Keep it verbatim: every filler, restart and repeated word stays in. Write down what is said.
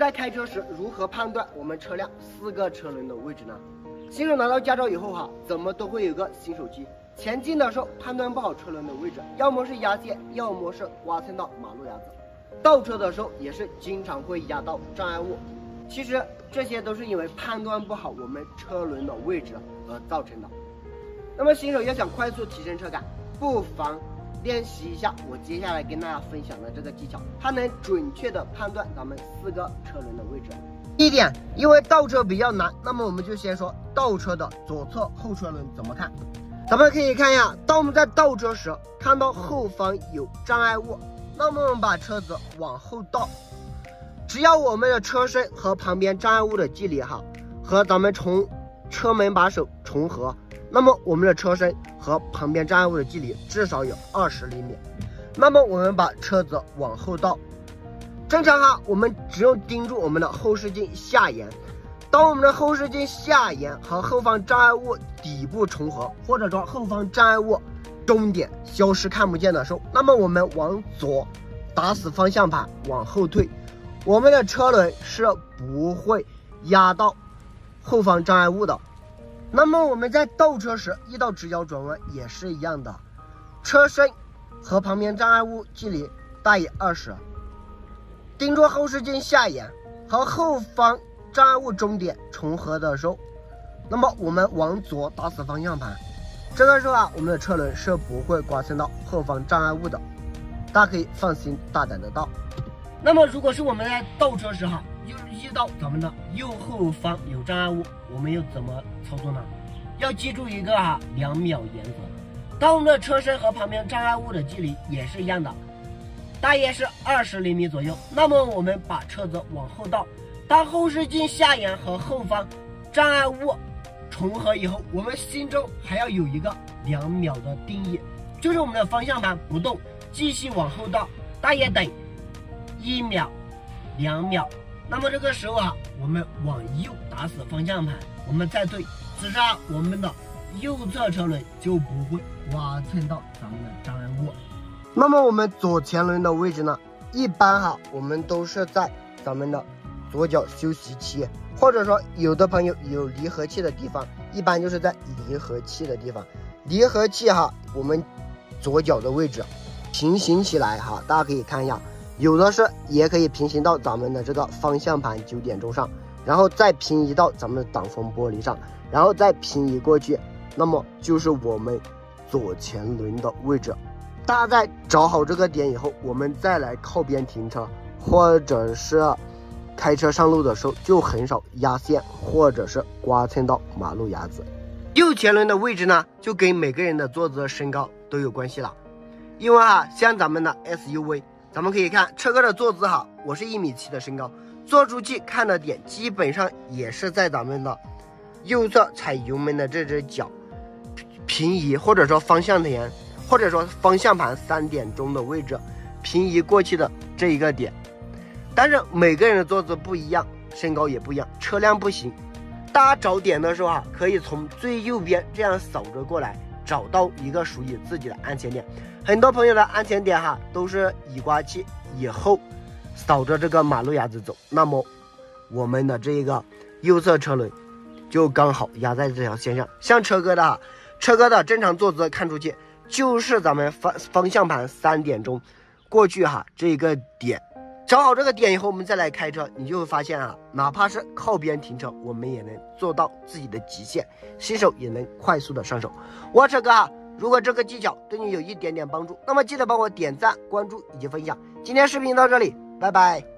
在开车时如何判断我们车辆四个车轮的位置呢？新手拿到驾照以后哈，怎么都会有个新手期。前进的时候判断不好车轮的位置，要么是压线，要么是刮蹭到马路牙子。倒车的时候也是经常会压到障碍物。其实这些都是因为判断不好我们车轮的位置而造成的。那么新手要想快速提升车感，不妨练习一下我接下来跟大家分享的这个技巧，它能准确的判断咱们四个车轮的位置。第一点，因为倒车比较难，那么我们就先说倒车的左侧后车轮怎么看。咱们可以看一下，当我们在倒车时看到后方有障碍物，那么我们把车子往后倒，只要我们的车身和旁边障碍物的距离哈和咱们从车门把手重合，那么我们的车身和旁边障碍物的距离至少有二十厘米。那么我们把车子往后倒，正常哈，我们只用盯住我们的后视镜下沿。当我们的后视镜下沿和后方障碍物底部重合，或者说后方障碍物终点消失看不见的时候，那么我们往左打死方向盘往后退，我们的车轮是不会压到后方障碍物的。那么我们在倒车时遇到直角转弯也是一样的，车身和旁边障碍物距离大于二十，盯住后视镜下沿和后方障碍物终点重合的时候，那么我们往左打死方向盘，这个时候啊，我们的车轮是不会刮蹭到后方障碍物的，大家可以放心大胆的倒。那么如果是我们在倒车时哈，又遇到咱们的右后方有障碍物，我们又怎么操作呢？要记住一个啊两秒原则。当我们的车身和旁边障碍物的距离也是一样的，大约是二十厘米左右，那么我们把车子往后倒，当后视镜下沿和后方障碍物重合以后，我们心中还要有一个两秒的定义，就是我们的方向盘不动，继续往后倒，大约等一秒、两秒。那么这个时候啊，我们往右打死方向盘，我们再对，此时啊，我们的右侧车轮就不会刮蹭到咱们的障碍物。那么我们左前轮的位置呢，一般哈，我们都是在咱们的左脚休息器，或者说有的朋友有离合器的地方，一般就是在离合器的地方。离合器哈，我们左脚的位置平行起来哈，大家可以看一下，有的是也可以平行到咱们的这个方向盘九点钟上，然后再平移到咱们的挡风玻璃上，然后再平移过去，那么就是我们左前轮的位置。大家在找好这个点以后，我们再来靠边停车，或者是开车上路的时候就很少压线或者是刮蹭到马路牙子。右前轮的位置呢，就跟每个人的坐姿身高都有关系了。因为哈，像咱们的 S U V， 咱们可以看车哥的坐姿哈，我是一米七的身高，坐出去看的点基本上也是在咱们的右侧踩油门的这只脚平移，或者说方向盘，或者说方向盘三点钟的位置平移过去的这一个点。但是每个人的坐姿不一样，身高也不一样，车辆不行，大家找点的时候啊，可以从最右边这样扫着过来，找到一个属于自己的安全点。很多朋友的安全点哈，都是以刮器以后扫着这个马路牙子走，那么我们的这个右侧车轮就刚好压在这条线上。像车哥的哈，车哥的正常坐姿看出去就是咱们方方向盘三点钟过去哈，这个点找好这个点以后，我们再来开车，你就会发现啊，哪怕是靠边停车，我们也能做到自己的极限，新手也能快速的上手。我车哥啊，如果这个技巧对你有一点点帮助，那么记得帮我点赞、关注以及分享。今天视频到这里，拜拜。